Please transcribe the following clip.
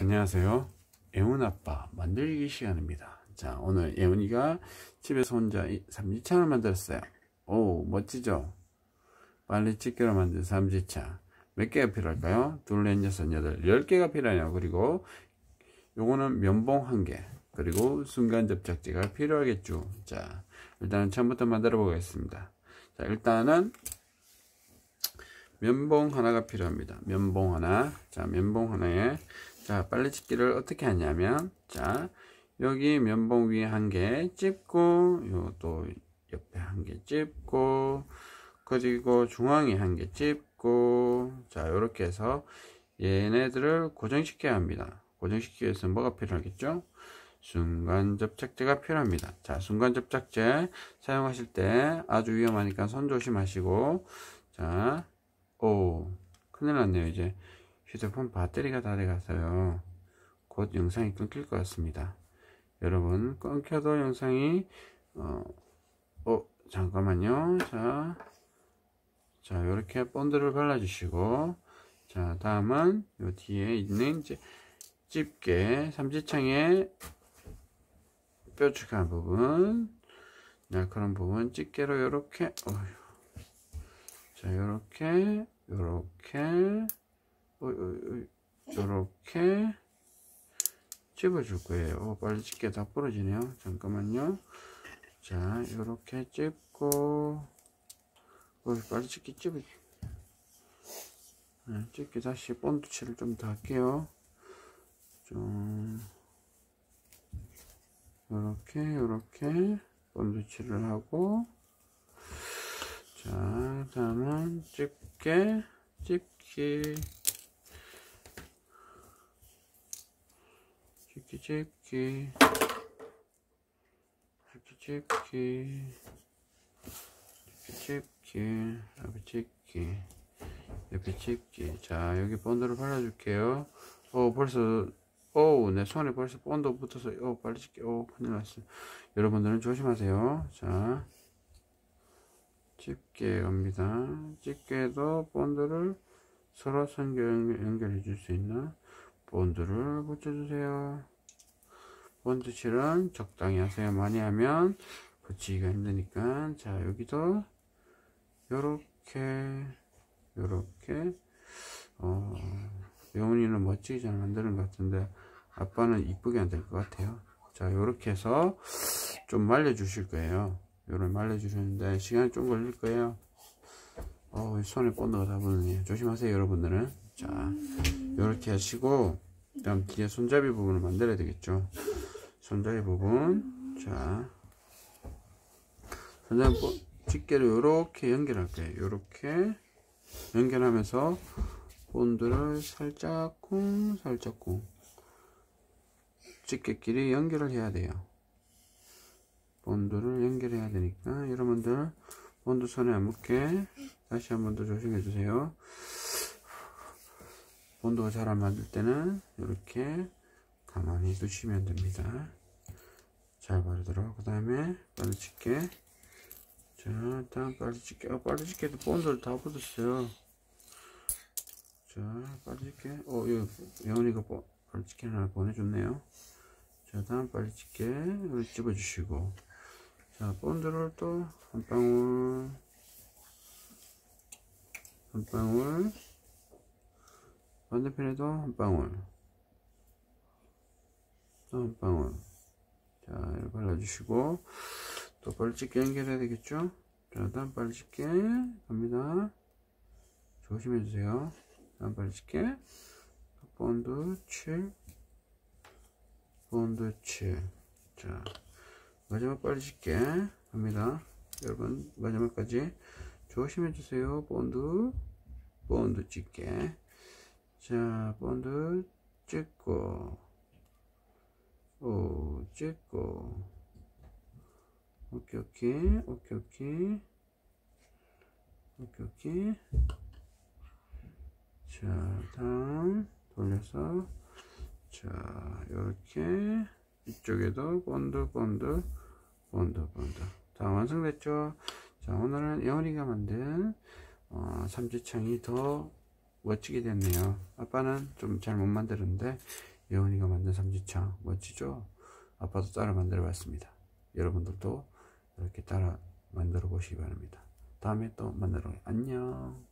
안녕하세요. 예훈아빠 만들기 시간입니다. 자, 오늘 예훈이가 집에서 혼자 삼지창을 만들었어요. 오, 멋지죠? 빨리 집게로 만든 삼지창. 몇 개가 필요할까요? 둘, 넷, 여섯, 여덟, 10개가 필요해요. 그리고 요거는 면봉 1개, 그리고 순간 접착제가 필요하겠죠. 자, 일단은 처음부터 만들어 보겠습니다. 자, 일단은 면봉 하나가 필요합니다. 면봉 하나. 자, 면봉 하나에, 자, 빨래집기를 어떻게 하냐면, 자, 여기 면봉 위에 1개 찝고, 요 또 옆에 1개 찝고, 그리고 중앙에 1개 찝고, 자, 요렇게 해서 얘네들을 고정시켜야 합니다. 고정시키기 위해서 뭐가 필요하겠죠? 순간 접착제가 필요합니다. 자, 순간 접착제 사용하실 때 아주 위험하니까 손 조심하시고, 자, 오, 큰일 났네요. 이제 휴대폰 배터리가 다 돼가서요. 곧 영상이 끊길 것 같습니다. 여러분, 끊겨도 영상이, 잠깐만요. 자, 요렇게 본드를 발라주시고, 자, 다음은 요 뒤에 있는 이제 집게, 삼지창에 뾰족한 부분, 날카로운 부분, 집게로 요렇게, 자, 요렇게 찝어줄 거예요. 빨리 집게 다 부러지네요. 잠깐만요. 자, 요렇게 찝고, 빨리 집게 집게 다시 본드 칠을 좀 더 할게요. 좀, 요렇게 본드 칠을 하고, 자, 다음은 집기, 옆에 집기. 자, 여기 본드를 발라줄게요. 내 손에 벌써 본드 붙어서, 빨리 집기. 큰일 났어. 여러분들은 조심하세요. 자, 집게 갑니다. 집게도 본드를 서로 연결해 줄 수 있는 본드를 붙여주세요. 본드 칠은 적당히 하세요. 많이 하면 붙이기가 힘드니까. 자, 여기도 요렇게 예훈이는 멋지게 잘 만드는 것 같은데 아빠는 이쁘게 안 될 것 같아요. 자, 요렇게 해서 좀 말려 주실 거예요. 요를 말려 주시는데 시간이 좀 걸릴 거예요. 손에 본드가 다 붙네요. 조심하세요, 여러분들은. 자, 요렇게 하시고, 그다음 뒤에 손잡이 부분을 만들어야 되겠죠. 손잡이 부분. 자, 손잡이 집게를 요렇게 연결할 거예요. 요렇게 연결하면서 본드를 살짝쿵 집게끼리 연결을 해야 돼요. 본드를 연결해야 되니까 여러분들 본드 손에 안 묻게 다시 한 번 더 조심해 주세요. 본드가 잘 안 맞을 때는 이렇게 가만히 두시면 됩니다. 잘 바르도록. 그 다음에 빨리집게. 자, 다음 빨리집게. 빨리집게도 본드를 다 붙었어요. 자, 빨리집게. 예원이가 빨리집게 하나 보내줬네요. 자, 다음 빨리집게 이렇게 집어주시고, 자, 본드를 또 한 방울, 반대편에도 한 방울, 또 한 방울. 자, 이렇게 발라주시고, 또 빨리집게 연결해야 되겠죠? 자, 다음 빨리집게 갑니다. 조심해주세요. 다음 빨리집게, 본드 7, 자, 마지막 빨리집게 갑니다. 여러분, 마지막까지 조심해주세요. 본드 집게. 자, 본드 찍고, 오케이. 자, 다음 돌려서, 자, 요렇게 이쪽에도 본드. 다 완성됐죠? 자, 오늘은 예원이가 만든 삼지창이 더 멋지게 됐네요. 아빠는 좀 잘 못 만들었는데 예원이가 만든 삼지창 멋지죠? 아빠도 따라 만들어 봤습니다. 여러분들도 이렇게 따라 만들어 보시기 바랍니다. 다음에 또 만나러 안녕.